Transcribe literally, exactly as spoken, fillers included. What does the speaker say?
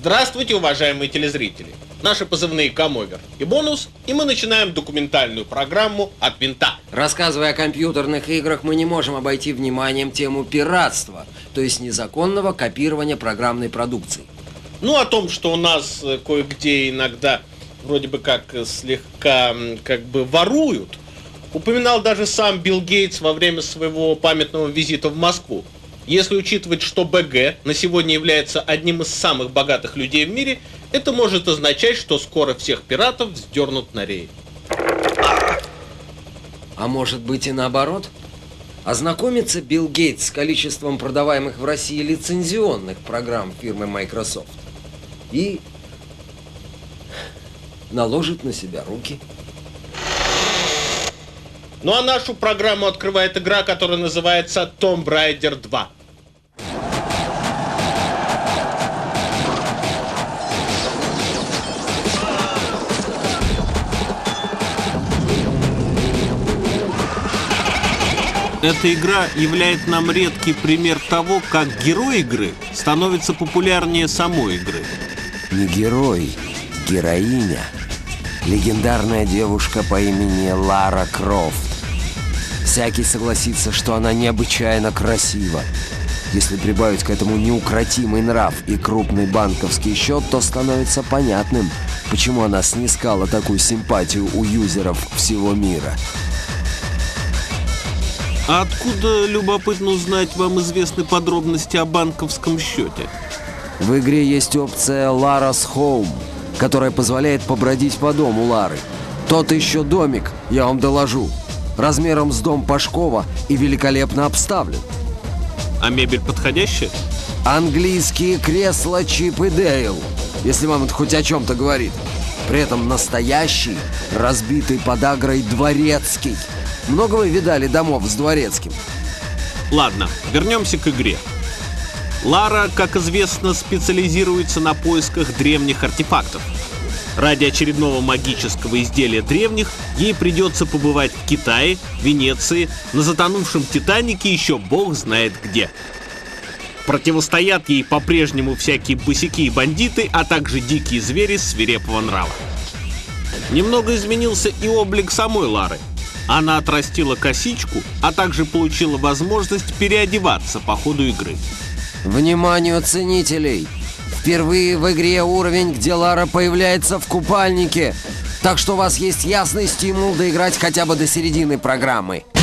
Здравствуйте, уважаемые телезрители! Наши позывные Камовер и Бонус, и мы начинаем документальную программу «От винта». Рассказывая о компьютерных играх, мы не можем обойти вниманием тему пиратства, то есть незаконного копирования программной продукции. Ну, о том, что у нас кое-где иногда вроде бы как слегка как бы воруют, упоминал даже сам Билл Гейтс во время своего памятного визита в Москву. Если учитывать, что БГ на сегодня является одним из самых богатых людей в мире, это может означать, что скоро всех пиратов вздернут на рей. А может быть и наоборот? Ознакомится Билл Гейтс с количеством продаваемых в России лицензионных программ фирмы Microsoft и наложит на себя руки. Ну а нашу программу открывает игра, которая называется Tomb Raider два. Эта игра является нам редкий пример того, как герой игры становится популярнее самой игры. Не герой, героиня. Легендарная девушка по имени Лара Крофт. Всякий согласится, что она необычайно красива. Если прибавить к этому неукротимый нрав и крупный банковский счет, то становится понятным, почему она снискала такую симпатию у юзеров всего мира. А откуда, любопытно узнать, вам известны подробности о банковском счете? В игре есть опция Lara's Home, которая позволяет побродить по дому Лары. Тот еще домик, я вам доложу, размером с дом Пашкова и великолепно обставлен. А мебель подходящая? Английские кресла Чип и Дейл, если вам это хоть о чем-то говорит. При этом настоящий, разбитый подагрой дворецкий. Много вы видали домов с дворецким? Ладно, вернемся к игре. Лара, как известно, специализируется на поисках древних артефактов. Ради очередного магического изделия древних ей придется побывать в Китае, Венеции, на затонувшем Титанике, еще бог знает где. Противостоят ей по-прежнему всякие босяки и бандиты, а также дикие звери свирепого нрава. Немного изменился и облик самой Лары. Она отрастила косичку, а также получила возможность переодеваться по ходу игры. Вниманию ценителей! Впервые в игре уровень, где Лара появляется в купальнике, так что у вас есть ясный стимул доиграть хотя бы до середины программы.